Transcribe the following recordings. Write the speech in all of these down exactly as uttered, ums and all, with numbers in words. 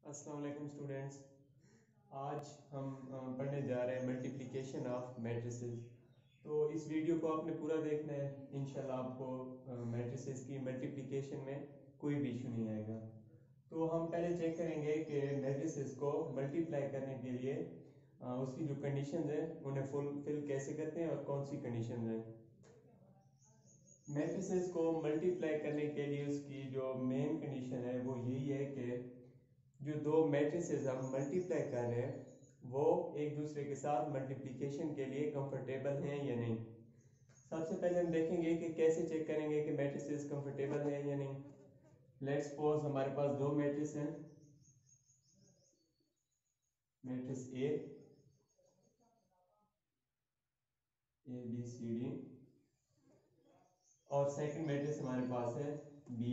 अस्सलाम वालेकुम स्टूडेंट्स। आज हम अ, पढ़ने जा रहे हैं मल्टीप्लिकेशन ऑफ मैट्रिसेस। तो इस वीडियो को आपने पूरा देखना है। इंशाल्लाह आपको मैट्रिसेस की मल्टीप्लिकेशन में कोई भी इशू नहीं आएगा। तो हम पहले चेक करेंगे कि मैट्रिसेस को मल्टीप्लाई करने के लिए अ, उसकी जो कंडीशंस हैं उन्हें फुलफिल कैसे करते हैं और कौन सी कंडीशंस हैं। मैट्रिसेस को मल्टीप्लाई करने के लिए उसकी जो मेन कंडीशन है वो यही है कि जो दो मैट्रिसेस हम मल्टीप्लाई कर रहे हैं वो एक दूसरे के साथ मल्टीप्लिकेशन के लिए कंफर्टेबल हैं या नहीं। सबसे पहले हम देखेंगे कि कैसे चेक करेंगे कि मैट्रिसेस कंफर्टेबल है या नहीं। लेट्स सपोज हमारे पास दो मैट्रिस हैं, matrix A A B C D और सेकंड मैट्रिक्स हमारे पास है बी।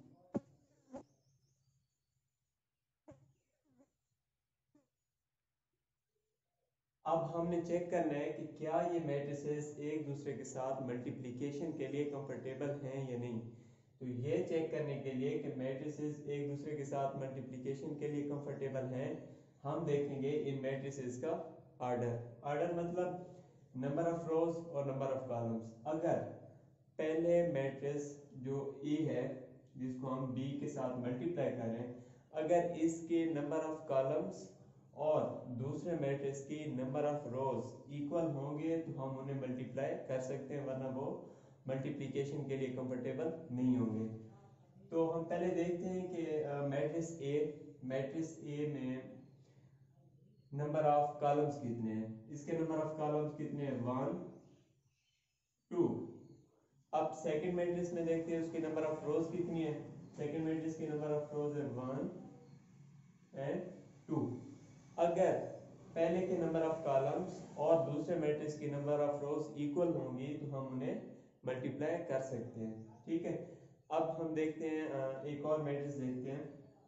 अब हमने चेक करना है कि क्या ये मैट्रिसेस एक दूसरे के साथ मल्टीप्लिकेशन के लिए कंफर्टेबल हैं या नहीं। तो ये चेक करने के लिए कि मैट्रिसेस एक दूसरे के साथ मल्टीप्लिकेशन के लिए कंफर्टेबल हैं, हम देखेंगे इन मैट्रिसेस का आर्डर। आर्डर मतलब नंबर ऑफ रोज और नंबर ऑफ कॉलम्स। अगर पहले मैट्रिक्स जो ए है जिसको हम बी के साथ मल्टीप्लाई कर रहे हैं, अगर इसके नंबर ऑफ कॉलम्स और दूसरे मैट्रिक्स की नंबर ऑफ रोज इक्वल होंगे तो हम उन्हें मल्टीप्लाई कर सकते हैं, वरना वो मल्टीप्लिकेशन के लिए कंफर्टेबल नहीं होंगे। तो हम पहले देखते हैं कि मैट्रिक्स ए मैट्रिक्स ए में नंबर ऑफ कॉलम्स कितने हैं। इसके नंबर ऑफ कॉलम्स कितने हैं? One two. अब सेकंड मैट्रिक्स में देखते हैं उसकी नंबर ऑफ रोज कितनी है। सेकंड मैट्रिक्स की नंबर ऑफ रोज है वन एंड टू। अगर पहले के नंबर ऑफ कॉलम्स और दूसरे मैट्रिक्स की नंबर ऑफ रोज इक्वल होंगी तो हम उन्हें मल्टीप्लाई कर सकते हैं। ठीक है, अब हम देखते हैं एक और मैट्रिक्स देखते हैं।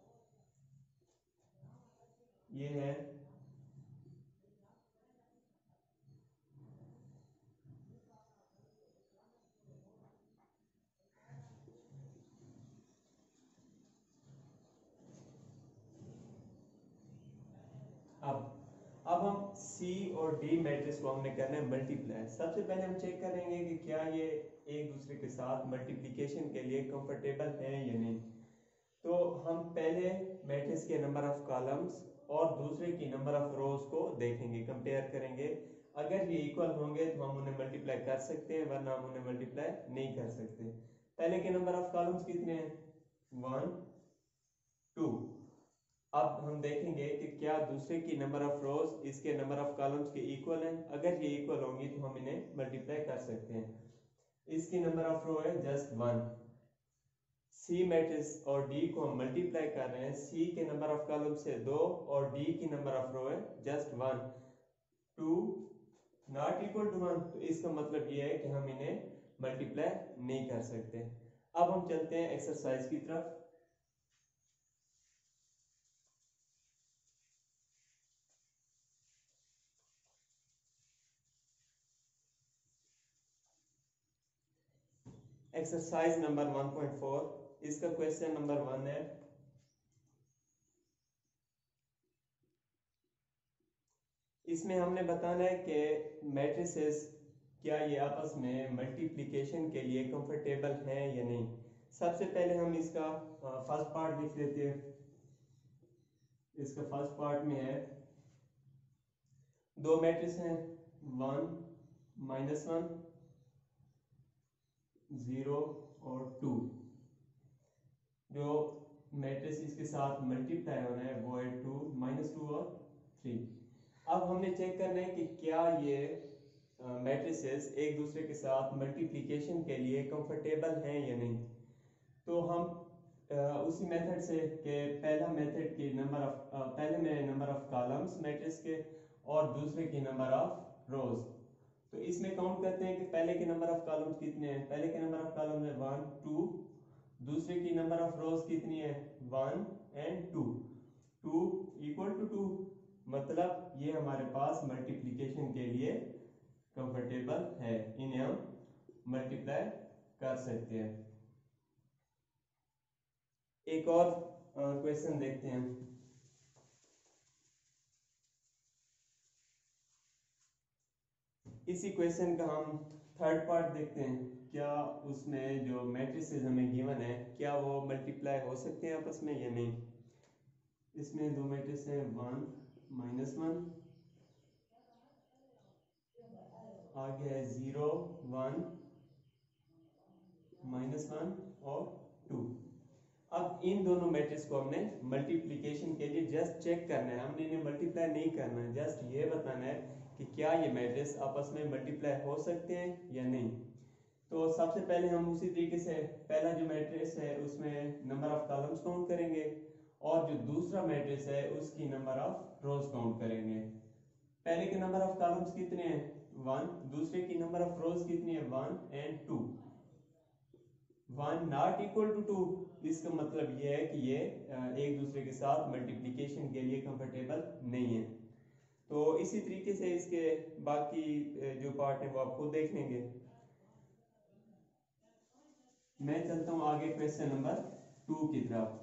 ये है अब अब हम सी और डी मैट्रिक्स को हमने करना है मल्टीप्लाई। सबसे पहले हम चेक करेंगे कि क्या ये एक दूसरे के साथ मल्टीप्लिकेशन के लिए कंफर्टेबल है या नहीं। तो हम पहले मैट्रिक्स के नंबर ऑफ कॉलम्स और दूसरे की नंबर ऑफ रोज को देखेंगे, कंपेयर करेंगे। अगर ये इक्वल होंगे तो हम उन्हें मल्टीप्लाई कर सकते हैं, वरना हम उन्हें मल्टीप्लाई नहीं कर सकते। पहले के नंबर ऑफ कॉलम्स कितने हैं? One two. अब हम देखेंगे कि क्या दूसरे की नंबर ऑफ रोज इसके नंबर ऑफ कॉलम्स के इक्वल हैं। अगर ये इक्वल होंगी तो हम इन्हें मल्टीप्लाई कर सकते हैं। इसकी नंबर ऑफ रो है जस्ट वन। सी मैट्रिक्स और डी को हम मल्टीप्लाई कर रहे हैं। सी के नंबर ऑफ कॉलम से दो और डी की नंबर ऑफ रो है just one. Two not equal to one, तो इसका मतलब ये है कि हम इन्हें मल्टीप्लाई नहीं कर सकते। अब हम चलते हैं एक्सरसाइज की तरफ। Exercise number one point four, इसका क्वेश्चन नंबर वन है। इसमें हमने बताना है कि मैट्रिसेस क्या ये आपस में मल्टीप्लिकेशन के लिए कंफर्टेबल हैं या नहीं। सबसे पहले हम इसका फर्स्ट पार्ट लिख लेते हैं। इसका फर्स्ट पार्ट में है दो मैट्रिक्स हैं, वन माइनस वन, जीरो और टू। जो मैट्रिक्स इसके साथ मल्टीप्लाई होना है वो है टू माइनस टू और थ्री। अब हमने चेक करना है कि क्या ये मैट्रिसेस एक दूसरे के साथ मल्टीप्लिकेशन के लिए कंफर्टेबल हैं या नहीं। तो हम आ, उसी मेथड से कि पहला मेथड की नंबर ऑफ पहले में नंबर ऑफ कॉलम्स मैट्रिक्स के और दूसरे की नंबर ऑफ रोज। तो इसमें काउंट करते हैं कि पहले के नंबर ऑफ कॉलम्स कितने हैं। पहले के नंबर ऑफ कॉलम्स है वन टू, दूसरे की नंबर ऑफ रोज कितनी है? One and two. Two equal to two, मतलब ये हमारे पास मल्टीप्लिकेशन के लिए कंफर्टेबल है, इन्हें हम मल्टीप्लाई कर सकते हैं। एक और क्वेश्चन देखते हैं। इसी क्वेश्चन का हम थर्ड पार्ट देखते हैं। क्या उसमें जो मैट्रिसेस हमें गिवन है क्या वो मल्टीप्लाई हो सकते हैं आपस में या नहीं। इसमें दो मैट्रिक्स हैं, वन माइनस वन, आगे है जीरो वन माइनस वन और टू। अब इन दोनों मैट्रिक्स को हमने मल्टीप्लिकेशन के लिए जस्ट चेक करना है, हमने इन्हें मल्टीप्लाई नहीं करना है, जस्ट ये बताना है कि क्या ये मैट्रिक्स आपस में मल्टीप्लाई हो सकते हैं या नहीं। तो सबसे पहले हम उसी तरीके से पहला जो मैट्रिक्स है उसमें नंबर ऑफ कॉलम्स काउंट करेंगे और जो दूसरा मैट्रिक्स है उसकी नंबर ऑफ रोज काउंट करेंगे। पहले के नंबर ऑफ कॉलम्स कितने हैं, वन, दूसरे की नंबर ऑफ रोज कितनी है, one and two. One not equal to two, इसका मतलब ये है कि ये एक दूसरे के साथ मल्टीप्लिकेशन के लिए कंफर्टेबल नहीं है। तो इसी तरीके से इसके बाकी जो पार्ट है वो आप खुद देख लेंगे। मैं चलता हूं आगे क्वेश्चन नंबर टू की तरफ।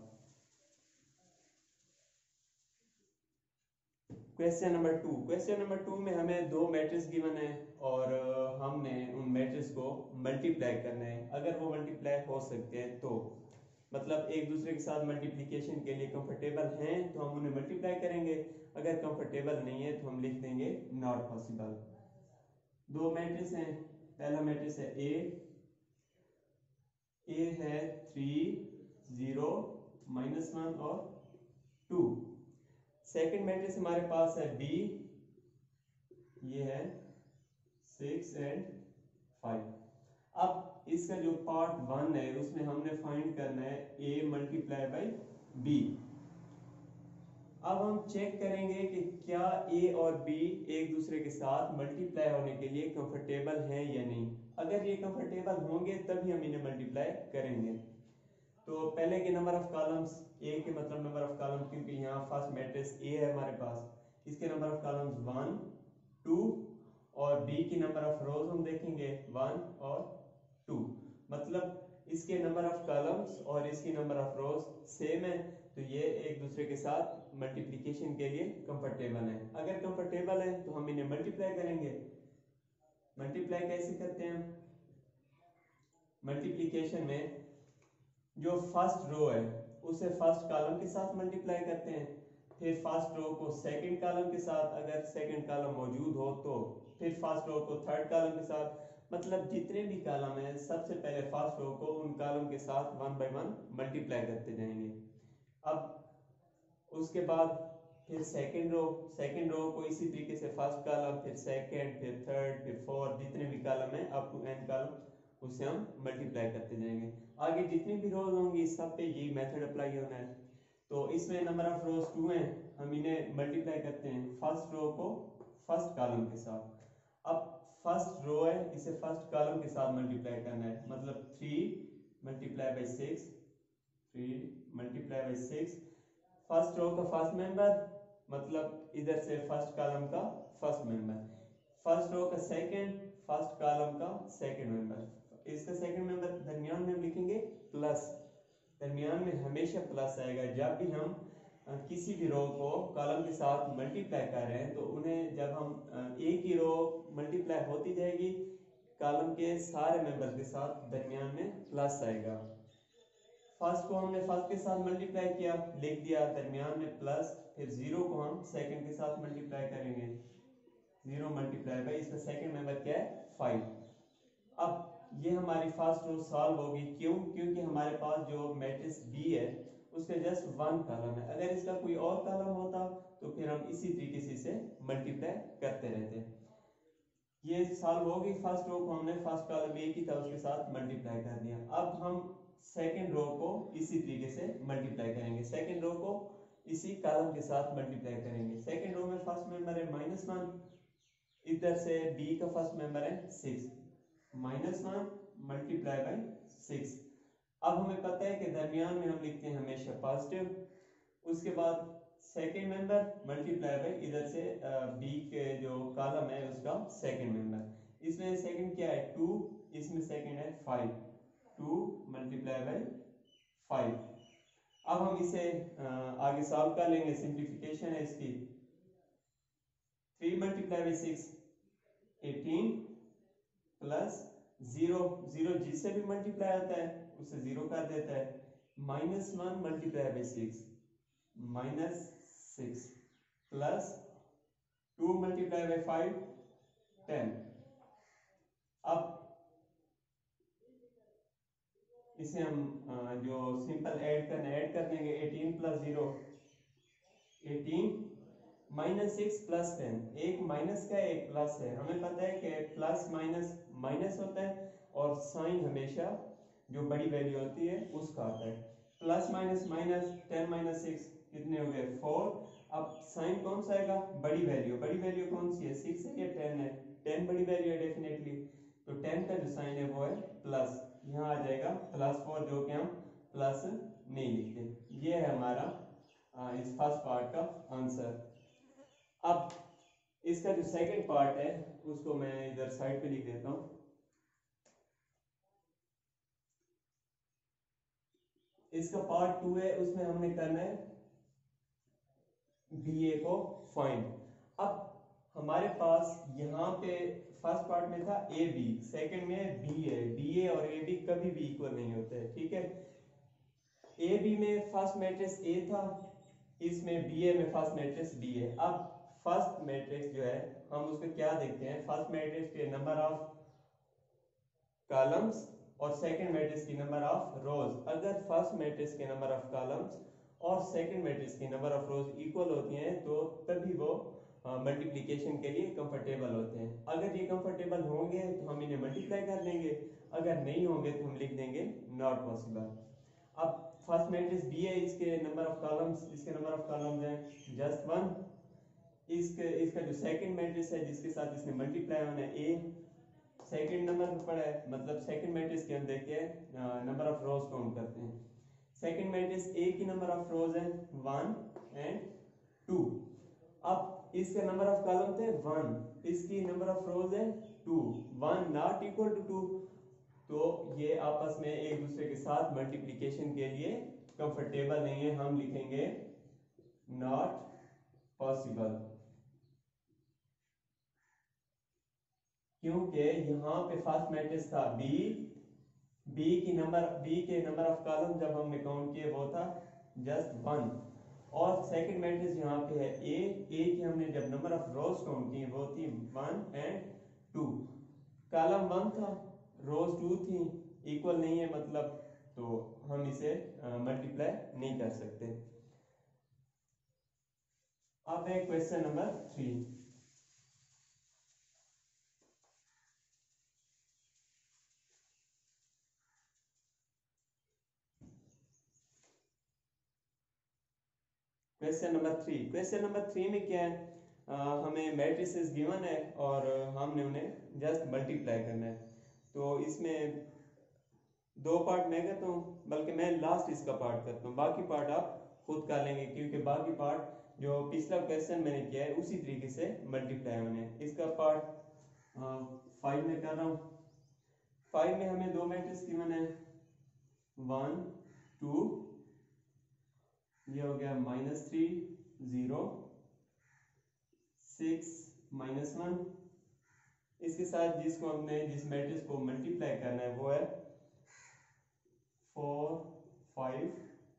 Question number two question number two में हमें दो मैट्रिक्स गिवन है और हमने उन मैट्रिक्स को मल्टीप्लाई करना है। अगर वो मल्टीप्लाई हो सकते हैं तो मतलब एक दूसरे के साथ मल्टीप्लिकेशन के लिए कंफर्टेबल हैं तो हम उन्हें मल्टीप्लाई करेंगे, अगर कंफर्टेबल नहीं है तो हम लिख देंगे नॉट पॉसिबल। दो मैट्रिक्स हैं, पहला मैट्रिक्स है ए ए है थ्री जीरो माइनस वन और टू। सेकेंड मैट्रिक्स हमारे पास है बी, ये है सिक्स एंड फाइव। अब इसका जो पार्ट वन है उसमें हमने फाइंड करना है ए मल्टीप्लाई बाई बी। अब हम चेक करेंगे कि क्या ए और बी एक दूसरे के साथ मल्टीप्लाई होने के लिए कंफर्टेबल हैं या नहीं। अगर ये कंफर्टेबल होंगे तभी हम इन्हें मल्टीप्लाई करेंगे। तो पहले के नंबर ऑफ कॉलम्स, ए के मतलब नंबर ऑफ कॉलम्स, क्योंकि यहाँ फर्स्ट मैट्रिक्स ए है हमारे पास, इसके number of columns one two और बी की नंबर ऑफ रोज हम देखेंगे वन और टू। मतलब इसके नंबर ऑफ कॉलम्स और इसकी नंबर ऑफ रोज सेम है तो ये एक दूसरे के साथ मल्टीप्लिकेशन के लिए कंफर्टेबल है। अगर कंफर्टेबल है तो हम इन्हें मल्टीप्लाई करेंगे। मल्टीप्लाई कैसे करते हैं, मल्टीप्लिकेशन में जो फर्स्ट रो है उसे फर्स्ट कॉलम के साथ मल्टीप्लाई करते हैं, फिर फर्स्ट रो को सेकंड कॉलम के साथ, अगर सेकंड कॉलम मौजूद हो तो फिर फर्स्ट रो को थर्ड कॉलम के साथ। मतलब जितने भी कॉलम हैं सबसे पहले फर्स्ट रो को उन कॉलम के साथ वन बाय वन मल्टीप्लाई करते जाएंगे। अब उसके बाद फिर सेकंड रो सेकंड रो को इसी तरीके से फर्स्ट कॉलम फिर सेकंड फिर थर्ड फिर फोर्थ, जितने भी कॉलम है अप टू एन कॉलम उसे हम मल्टीप्लाई करते जाएंगे। आगे जितनी भी रोज होंगी सब पे यही मेथड अप्लाई होना है। तो इसमें नंबर ऑफ रोज टू हैं, हम इन्हें मल्टीप्लाई करते हैं फर्स्ट रो को फर्स्ट कॉलम के साथ। अब फर्स्ट रो है इसे फर्स्ट कॉलम के साथ मल्टीप्लाई करना है, मतलब three multiply by six, three multiply by six. First row का फर्स्ट मेंबर मतलब इधर से फर्स्ट कॉलम का फर्स्ट मेंबर, फर्स्ट रो का सेकंड फर्स्ट कॉलम का सेकंड मेंबर, इसका सेकंड मेंबर दरमियान में हम लिखेंगे प्लस, दरमियान में हमेशा प्लस आएगा। जब भी हम किसी भी रो को कॉलम के साथ मल्टीप्लाई कर रहे हैं तो उन्हें जब हम एक ही रो मल्टीप्लाई होती जाएगी कॉलम के सारे मेंबर के साथ दरमियान में प्लस आएगा। फर्स्ट को हमने फर्स्ट के साथ मल्टीप्लाई किया, लिख दिया दरमियान में प्लस, फिर जीरो को हम सेकंड के साथ मल्टीप्लाई करेंगे, जीरो मल्टीप्लाई बाई इसका सेकंड मेंबर क्या है फाइव। अब ये हमारी फर्स्ट रो सॉल्व होगी, क्यों, क्योंकि हमारे पास जो मैट्रिक्स बी है उसका जस्ट वन कॉलम है। अगर इसका कोई और कॉलम होता तो फिर हम इसी तरीके से इसे मल्टीप्लाई करते रहते। ये सॉल्व होगी, फर्स्ट रो को हमने फर्स्ट कॉलम एक ही था उसके साथ मल्टीप्लाई कर दिया। अब हम सेकंड रो को इसी तरीके से मल्टीप्लाई करेंगे, सेकंड रो को इसी कॉलम के साथ मल्टीप्लाई करेंगे। सेकंड रो में फर्स्ट मेंबर है माइनस वन, इधर से बी का फर्स्ट मेंबर है six, minus one multiply by six. अब हमें पता है कि दरमियान में हम लिखते हैं हमेशा पॉजिटिव। उसके बाद सेकेंड मेंबर मल्टीप्लाई बाई इधर से बी के जो कॉलम है उसका सेकेंड मेंबर, इसमें सेकेंड क्या है टू, इसमें सेकेंड है five, two multiply by five. अब हम इसे आगे सॉल्व कर लेंगे, सिंप्लीफिकेशन है इसकी। Three multiply by six, eighteen plus zero, zero जिससे भी मल्टीप्लाई होता है उसे जीरो कर देता है, minus one multiply by six, minus six plus two multiply by five, ten. अब इसे हम जो सिंपल ऐड करना ऐड कर देंगे, eighteen plus zero eighteen, minus six plus ten, एक माइनस का एक प्लस है, हमें पता है कि प्लस माइनस माइनस होता है और साइन हमेशा जो बड़ी वैल्यू होती है उसका आता है, plus minus minus, ten minus six कितने हो गए फोर। अब साइन कौन सा आएगा, बड़ी वैल्यू, बड़ी वैल्यू कौन सी है, सिक्स है या टेन है, टेन बड़ी वैल्यू है डेफिनेटली, तो टेन का जो साइन है वो है प्लस, यहाँ आ जाएगा प्लस फोर, जो कि हम प्लस नहीं लिखते। ये है हमारा आ, इस फर्स्ट पार्ट का आंसर। अब इसका जो सेकंड पार्ट है उसको मैं इधर साइड पे लिख देता हूँ। इसका पार्ट टू है, उसमें हमने करना है बी ए को फाइंड। अब हमारे पास यहाँ पे फर्स्ट पार्ट में था ए बी, सेकंड में बी ए, बी ए और ए बी कभी भी इक्वल नहीं होते हैं, ठीक है। ए बी में फर्स्ट मैट्रिक्स ए था, इसमें बी ए में फर्स्ट मैट्रिक्स बी है। अब फर्स्ट मैट्रिक्स जो है हम उसको क्या देखते हैं, फर्स्ट मैट्रिक्स के नंबर ऑफ कॉलम्स और सेकंड मैट्रिक्स की नंबर ऑफ रोज। अगर फर्स्ट मैट्रिक्स के नंबर ऑफ कॉलम्स और सेकंड मैट्रिक्स की नंबर ऑफ रोज इक्वल होती हैं तो तभी वो मल्टीप्लिकेशन के लिए कंफर्टेबल होते हैं। अगर ये कंफर्टेबल होंगे तो हम इन्हें मल्टीप्लाई कर लेंगे, अगर नहीं होंगे तो हम लिख देंगे नॉट पॉसिबल। अब फर्स्ट मैट्रिक्स बी है, इसके नंबर ऑफ कॉलम्स, इसके नंबर ऑफ कॉलम्स हैं जस्ट वन। इसके इसका जो सेकंड मैट्रिक्स है जिसके साथ इसने मल्टीप्लाई होना है ए, सेकंड नंबर पे पड़ा है, मतलब सेकंड मैट्रिक्स के हम देखते हैं नंबर ऑफ रोज काउंट करते हैं। सेकंड मैट्रिक्स ए की नंबर ऑफ रोज है वन एंड टू। अब इसके नंबर ऑफ कॉलम थे वन, इसकी नंबर ऑफ रोज है two, one not equal to two, two ये आपस में एक दूसरे के साथ मल्टीप्लिकेशन के लिए कंफर्टेबल नहीं है, हम लिखेंगे नॉट पॉसिबल। क्योंकि यहाँ पे फर्स्ट मैट्रिक्स था बी, बी की नंबर बी के नंबर ऑफ कॉलम जब हमने काउंट किए वो था जस्ट वन, और सेकंड मैट्रिक्स यहाँ पे है ए, ए की हमने जब नंबर ऑफ रोज काउंट की वो थी one and two, column one था रोज टू थी, इक्वल नहीं है मतलब, तो हम इसे मल्टीप्लाई नहीं कर सकते। अब है question number three. Question number three, question number three में क्या है, आ, हमें मैट्रिसेस गिवन है और हमने उन्हें जस्ट मल्टीप्लाई करना है। तो इसमें दो पार्ट मैं करता हूँ, बल्कि मैं लास्ट इसका पार्ट करता हूँ, बाकी पार्ट आप खुद कर लेंगे क्योंकि बाकी पार्ट जो पिछला क्वेश्चन मैंने किया है उसी तरीके से मल्टीप्लाई होने। इसका पार्ट फाइव में कर रहा हूँ। फाइव में हमें दो मैट्रिक्स गिवन है वन टू, ये हो गया minus three zero six minus one. इसके साथ जिसको हमने जिस मैट्रिक्स को मल्टीप्लाई करना है वो है four five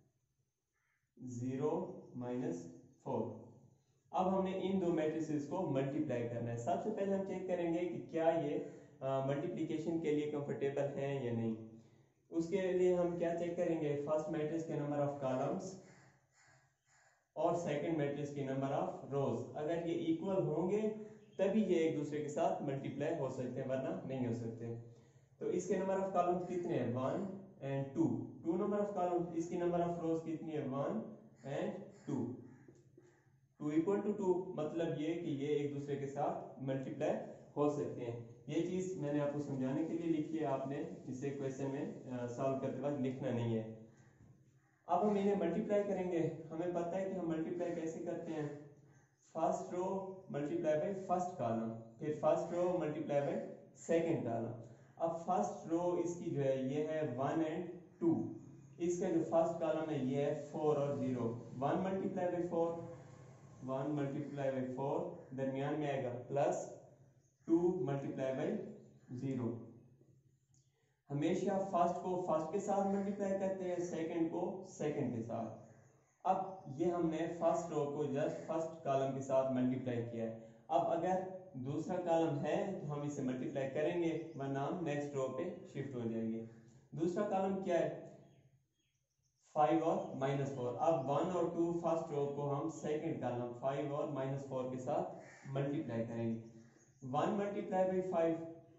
zero minus four. अब हमने इन दो मैट्रिसेस को मल्टीप्लाई करना है। सबसे पहले हम चेक करेंगे कि क्या ये मल्टीप्लिकेशन के लिए कंफर्टेबल हैं या नहीं। उसके लिए हम क्या चेक करेंगे, फर्स्ट मैट्रिक्स के नंबर ऑफ कॉलम्स और सेकंड मैट्रिक्स की नंबर ऑफ रोज। अगर ये इक्वल होंगे तभी ये एक दूसरे के साथ मल्टीप्लाई हो सकते हैं, वरना नहीं हो सकते। तो इसके नंबर ऑफ कॉलम्स कितने हैं, one and two, two number of columns. इसकी नंबर ऑफ रोज कितनी है, one and two, two equal to two, मतलब ये कि ये एक दूसरे के साथ मल्टीप्लाई हो सकते हैं। ये चीज मैंने आपको समझाने के लिए लिखी है, आपने इसे क्वेश्चन में सॉल्व करते वक्त लिखना नहीं है। अब हम इन्हें मल्टीप्लाई करेंगे। हमें पता है कि हम मल्टीप्लाई कैसे करते हैं, first row multiply by first column, फिर first row multiply by second column. अब फर्स्ट रो इसकी जो है ये है वन एंड टू, इसका जो फर्स्ट कॉलम है ये है फोर और zero, one multiply by four, one multiply by four, दरमियान में आएगा plus two multiply by zero. हमेशा फर्स्ट को फर्स्ट के साथ मल्टीप्लाई करते हैं, सेकंड को सेकंड के साथ। अब ये हमने फर्स्ट रो को जस्ट फर्स्ट कॉलम के साथ मल्टीप्लाई किया है। अब अगर दूसरा कॉलम है तो हम इसे मल्टीप्लाई करेंगे, वरना हम नेक्स्ट रो पे शिफ्ट हो जाएंगे। दूसरा कॉलम क्या है? फाइव और माइनस फोर। अब वन और टू फर्स्ट रो को हम सेकंड कॉलम फाइव और माइनस फोर के साथ मल्टीप्लाई करेंगे। One multiply by five,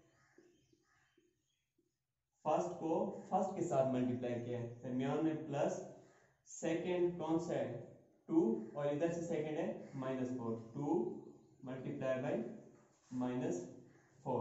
first को फर्स्ट के साथ मल्टीप्लाई किया है, दरमियान में प्लस, सेकंड कौन सा है? टू, और इधर से सेकंड है minus four. Two multiply by minus four.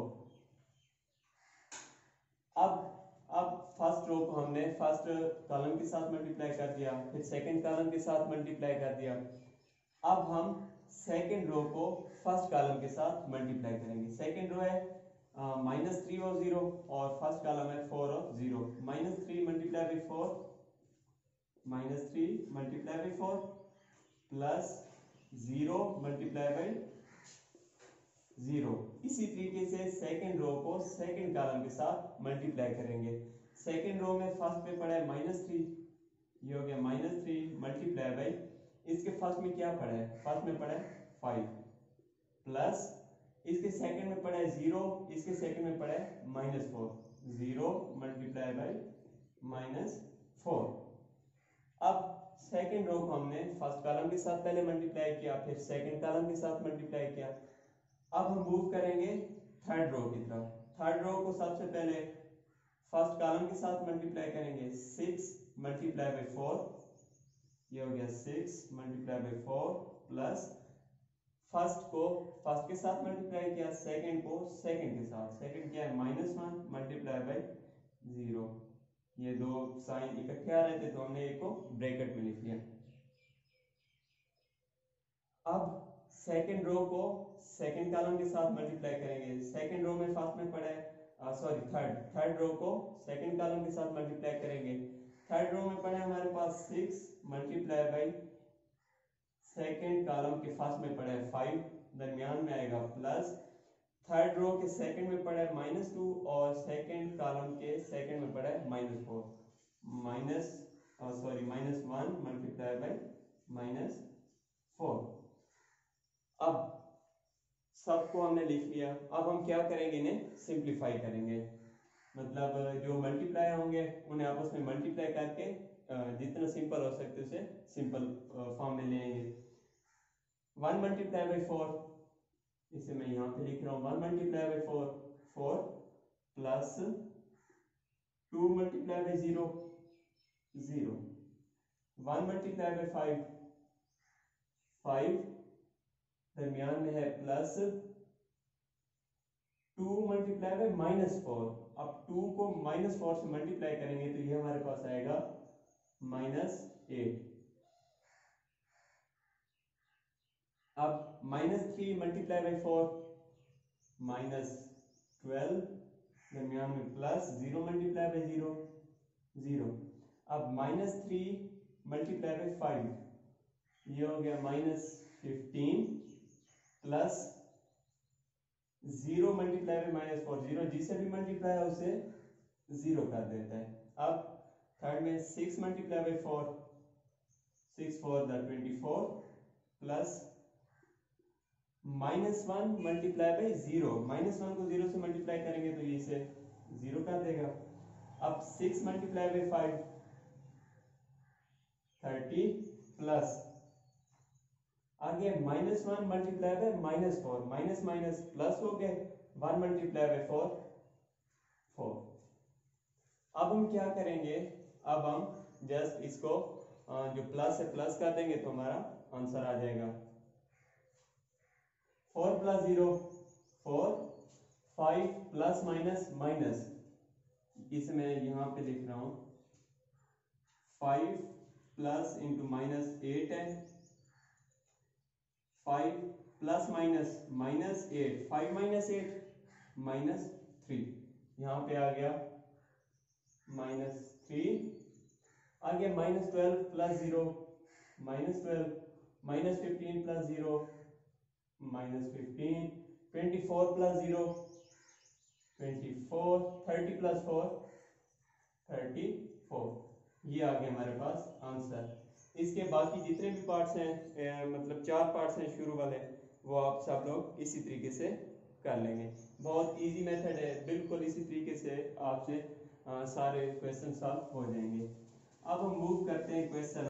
अब अब फर्स्ट रो को हमने फर्स्ट कॉलम के साथ मल्टीप्लाई कर दिया, फिर सेकंड कॉलम के साथ मल्टीप्लाई कर दिया। अब हम सेकंड रो को फर्स्ट कॉलम के साथ मल्टीप्लाई करेंगे। सेकंड रो है माइनस थ्री और जीरो, और फर्स्ट कॉलम है फोर और zero. Minus three multiply by four, minus three multiply by four, plus zero multiply by zero. इसी तरीके से सेकंड रो को सेकंड कॉलम के साथ मल्टीप्लाई करेंगे। सेकंड रो में फर्स्ट में पड़ा है माइनस थ्री, ये हो गया माइनस थ्री मल्टीप्लाई बाई, इसके फर्स्ट में क्या पड़ा है? फर्स्ट में पड़ा है फाइव, प्लस इसके सेकंड में पड़ा है जीरो, इसके सेकंड में पड़ा है minus four. Zero multiply by minus four. अब सेकंड रो को हमने फर्स्ट कॉलम के साथ पहले मल्टीप्लाई किया, फिर सेकंड कॉलम के साथ मल्टीप्लाई किया। अब हम मूव करेंगे थर्ड रो की तरफ। थर्ड रो को सबसे पहले फर्स्ट कॉलम के साथ मल्टीप्लाई करेंगे। सिक्स मल्टीप्लाई बाई फोर, ये हो गया six multiply by four, plus first को फर्स्ट के साथ मल्टीप्लाई किया, सेकंड को सेकंड के साथ। सेकंड क्या है? Minus one multiply by zero. ये दो साइन इकट्ठे आ रहे थे तो हमने एक को ब्रैकेट में लिख लिया। अब सेकंड रो को सेकंड कॉलम के साथ मल्टीप्लाई करेंगे। सेकंड रो में फर्स्ट में पड़ा है सॉरी थर्ड थर्ड रो को सेकंड कॉलम के साथ मल्टीप्लाई करेंगे। थर्ड रो में पड़ा है हमारे पास six multiply by second column के फर्स्ट में पड़ा है फाइव, दरमियान में आएगा प्लस। थर्ड रो के सेकंड में पड़ा है माइनस टू, और सेकंड कॉलम के सेकंड में पड़ा है minus four. Minus sorry minus one multiply by minus four. अब सबको हमने लिख लिया। अब हम क्या करेंगे? इन्हें सिंप्लीफाई करेंगे, मतलब जो मल्टीप्लाई होंगे उन्हें आपस में मल्टीप्लाई करके जितना सिंपल हो सकते उसे सिंपल फॉर्म में लेंगे। वन मल्टीप्लाई बाई फोर, इसे मैं यहाँ पे लिख रहा हूँ, one multiply by four, four plus two multiply by zero, zero. One multiply by five, five दरमियान में है plus two multiply by minus four. अब टू को माइनस फोर से मल्टीप्लाई करेंगे तो ये हमारे पास आएगा माइनस एट। अब minus three multiply by four, minus twelve दरमियान में plus zero multiply by zero, zero. अब minus three multiply by five, ये हो गया minus fifteen, plus zero multiply by minus four, zero जिससे भी मल्टीप्लाई है उसे जीरो कर देता है। अब थर्ड में six multiply by four, six four the twenty four, plus minus one multiply by zero, minus one को जीरो से मल्टीप्लाई करेंगे तो ये इसे जीरो कर देगा। अब six multiply by five, thirty, plus आगे minus one multiply by minus four, minus minus plus हो गए, one multiply by four, four. अब हम क्या करेंगे? अब हम जस्ट इसको जो प्लस है प्लस कर देंगे तो हमारा आंसर आ जाएगा। Four plus zero four, five plus minus minus, इसे मैं यहाँ पे लिख रहा हूँ, five plus into minus eight है, five plus minus minus eight, five minus eight minus three, यहाँ पे आ गया माइनस थ्री। आगे minus twelve plus zero, minus twelve, minus fifteen plus zero, minus fifteen, twenty four plus zero twenty four, thirty plus four thirty four, ये आ गया हमारे पास answer. इसके बाकी जितने भी पार्ट्स हैं, ए, मतलब चार पार्ट्स हैं शुरू वाले, वो आप सब लोग इसी तरीके से कर लेंगे। बहुत इजी मेथड है, बिल्कुल इसी तरीके से आपसे सारे क्वेश्चन सॉल्व हो जाएंगे। अब हम मूव करते हैं क्वेश्चन